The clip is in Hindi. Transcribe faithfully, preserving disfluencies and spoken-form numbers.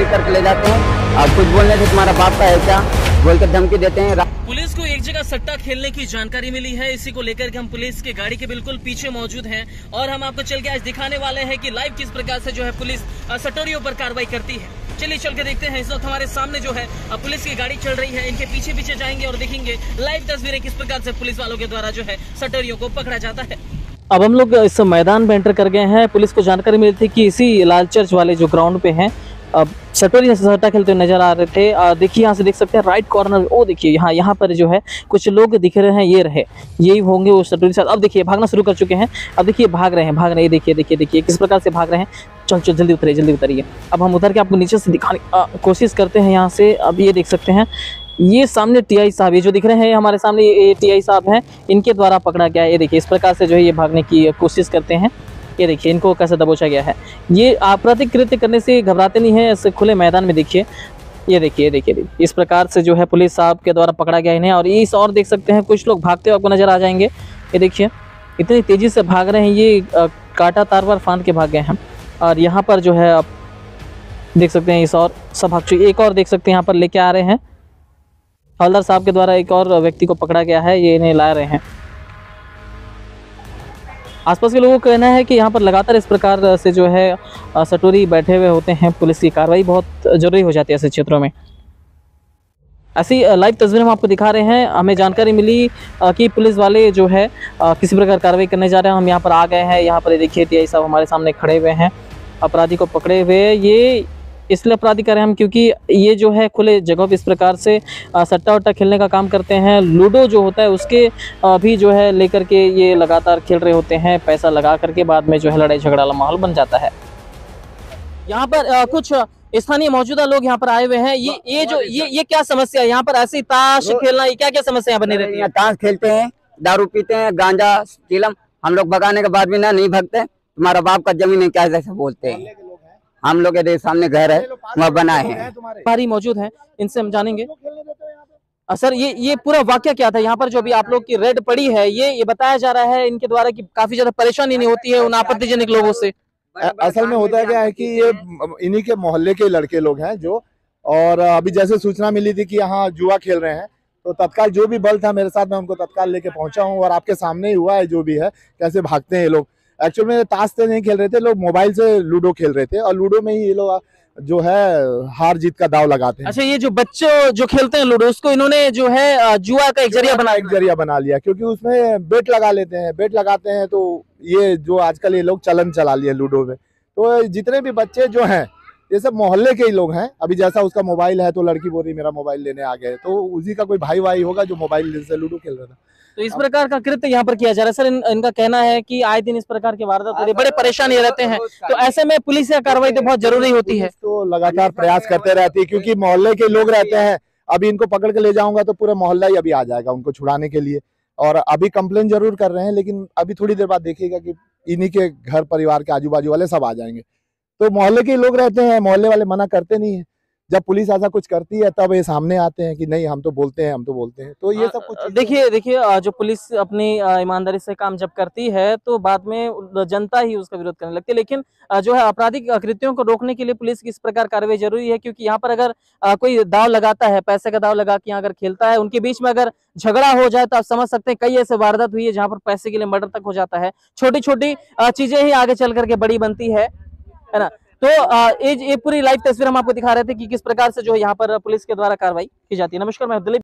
करके ले जाते हैं और कुछ बोलने से तुम्हारा बाप का है क्या बोल कर धमकी देते हैं। पुलिस को एक जगह सट्टा खेलने की जानकारी मिली है, इसी को लेकर के हम पुलिस की गाड़ी के बिल्कुल पीछे मौजूद हैं और हम आपको चल के आज दिखाने वाले हैं कि लाइव किस प्रकार से जो है पुलिस सटोरियों पर कार्रवाई करती है। चलिए चल के देखते हैं। इस वक्त हमारे सामने जो है पुलिस की गाड़ी चल रही है, इनके पीछे पीछे जाएंगे और देखेंगे लाइव तस्वीरें किस प्रकार से पुलिस वालों के द्वारा जो है सटोरियों को पकड़ा जाता है। अब हम लोग इस मैदान में एंटर कर गए हैं। पुलिस को जानकारी मिली थी कि इसी लाल चर्च वाले जो ग्राउंड पे हैं अब सटोरी से सट्टा खेलते हुए नजर आ रहे थे। देखिए यहाँ से देख सकते हैं राइट कॉर्नर, ओ देखिए यहाँ यहाँ पर जो है कुछ लोग दिख रहे हैं, ये रहे यही होंगे वो सटोरी साथ। अब देखिए भागना शुरू कर चुके हैं, अब देखिए भाग रहे हैं भाग रहे हैं देखिए देखिए देखिए किस प्रकार से भाग रहे हैं। चल चल जल्दी उतरिए जल्दी उतरिए। अब हम उतर के आपको नीचे से दिखाने कोशिश करते हैं यहाँ से। अब ये देख सकते हैं ये सामने टीआई साहब, ये जो दिख रहे हैं हमारे सामने ये टीआई साहब हैं, इनके द्वारा पकड़ा गया है। ये देखिए इस प्रकार से जो है ये भागने की कोशिश करते हैं। ये देखिए इनको कैसे दबोचा गया है। ये आपराधिक कृत्य करने से घबराते नहीं है, ऐसे खुले मैदान में देखिए ये देखिए देखिए इस प्रकार से जो है पुलिस साहब के द्वारा पकड़ा गया इन्हें। और इस और देख सकते हैं कुछ लोग भागते हुए आपको नजर आ जाएंगे। ये देखिए इतनी तेजी से भाग रहे हैं, ये कांटा तार पर फांद के भाग गए हैं। और यहाँ पर जो है आप देख सकते हैं इस और सब भाग चुके। एक और देख सकते हैं यहाँ पर लेके आ रहे हैं, हवलदार साहब के द्वारा एक और व्यक्ति को पकड़ा गया है, ये इन्हें ला रहे हैं। आसपास के लोगों का कहना है कि यहाँ पर लगातार इस प्रकार से जो है सटोरी बैठे हुए होते हैं, पुलिस की कार्रवाई बहुत जरूरी हो जाती है ऐसे क्षेत्रों में। ऐसी लाइव तस्वीर हम आपको दिखा रहे हैं। हमें जानकारी मिली कि पुलिस वाले जो है किसी प्रकार कार्रवाई करने जा रहे हैं। हम यहाँ पर आ गए हैं। यहाँ पर देखिए टीआई साहब हमारे सामने खड़े हुए हैं, अपराधी को पकड़े हुए। ये इसलिए अपराधी कर रहे हैं हम क्योंकि ये जो है खुले जगहों पर इस प्रकार से सट्टा वट्टा खेलने का काम करते हैं। लूडो जो होता है उसके भी जो है लेकर के ये लगातार खेल रहे होते हैं, पैसा लगा करके बाद में जो है लड़ाई झगड़ा वाला माहौल बन जाता है। यहाँ पर आ, कुछ स्थानीय मौजूदा लोग यहाँ पर आए हुए हैं। ये ये जो ये ये क्या समस्या है यहाँ पर? ऐसी ताश खेलना, ये क्या क्या समस्या बनी रहती है? ताश खेलते हैं, दारू पीते हैं, गांजा चिलम, हम लोग भगाने के बाद भी ना नहीं भगते। तुम्हारा बाप का जमीन है क्या जैसे बोलते हैं। हम लोग के सामने घर है वहाँ बनाए हैं, भारी मौजूद है, इनसे हम जानेंगे। सर ये ये पूरा वाक्य क्या था यहाँ पर जो अभी आप लोग की रेड पड़ी है? ये ये बताया जा रहा है इनके द्वारा कि काफी ज्यादा परेशानी नहीं होती है उन आपत्तिजनक लोगों से। असल में होता क्या है कि ये इन्हीं के मोहल्ले के लड़के लोग हैं जो, और अभी जैसे सूचना मिली थी कि यहाँ जुआ खेल रहे हैं तो तत्काल जो भी बल था मेरे साथ, मैं उनको तत्काल लेके पहुंचा हूँ। और आपके सामने ही हुआ है जो भी है, कैसे भागते हैं ये लोग। एक्चुअल में ताश से नहीं खेल रहे थे लोग, मोबाइल से लूडो खेल रहे थे और लूडो में ही ये लोग जो है हार जीत का दाव लगाते हैं। अच्छा, ये जो बच्चे जो खेलते हैं लूडो, उसको इन्होंने जो है जुआ का एक जरिया बना एक जरिया बना लिया, क्योंकि उसमें बेट लगा लेते हैं, बेट लगाते हैं तो ये जो आजकल ये लोग चलन चला लिए लूडो में। तो जितने भी बच्चे जो हैं ये सब मोहल्ले के ही लोग हैं। अभी जैसा उसका मोबाइल है तो लड़की बोल रही मेरा मोबाइल लेने आ गए, तो उसी का कोई भाई भाई होगा जो मोबाइल से लूडो खेल रहा था। तो इस प्रकार का कृत्य यहाँ पर किया जा रहा है। सर इन, इनका कहना है कि आए दिन इस प्रकार के वारदात होते, बड़े परेशानी रहते हैं, तो ऐसे में पुलिस की कार्रवाई तो बहुत जरूरी होती है। तो लगातार प्रयास करते रहती है क्योंकि मोहल्ले के लोग रहते हैं। अभी इनको पकड़ के ले जाऊंगा तो पूरा मोहल्ला ही अभी आ जाएगा उनको छुड़ाने के लिए। और अभी कंप्लेन जरूर कर रहे हैं, लेकिन अभी थोड़ी देर बाद देखिएगा कि इन्हीं के घर परिवार के आजू बाजू वाले सब आ जाएंगे। तो मोहल्ले के लोग रहते हैं, मोहल्ले वाले मना करते नहीं है। जब पुलिस ऐसा कुछ करती है तब ये सामने आते हैं कि नहीं हम तो बोलते हैं हम तो बोलते हैं। तो ये सब कुछ देखिए देखिए जो पुलिस अपनी ईमानदारी से काम जब करती है तो बाद में जनता ही उसका विरोध करने लगती है। लेकिन जो है आपराधिक कृत्यों को रोकने के लिए पुलिस की इस प्रकार कार्रवाई जरूरी है, क्योंकि यहाँ पर अगर कोई दाव लगाता है, पैसे का दाव लगा के यहाँ अगर खेलता है, उनके बीच में अगर झगड़ा हो जाए तो आप समझ सकते हैं कई ऐसे वारदात हुई है जहाँ पर पैसे के लिए मर्डर तक हो जाता है। छोटी छोटी चीजें ही आगे चल करके बड़ी बनती है है ना। तो ये ये पूरी लाइव तस्वीर हम आपको दिखा रहे थे कि किस प्रकार से जो है यहाँ पर पुलिस के द्वारा कार्रवाई की जाती है। नमस्कार, मैं दिलीप।